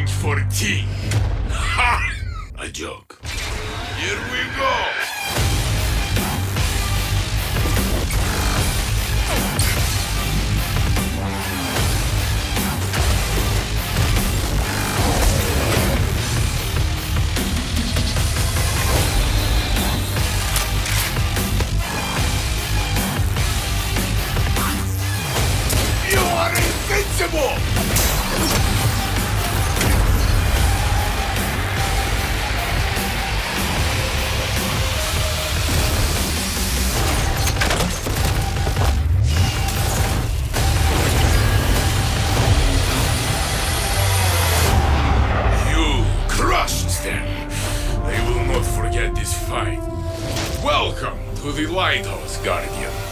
for tea. Ha! A joke. Here we go. You are invincible! They will not forget this fight. Welcome to the Lighthouse, Guardian.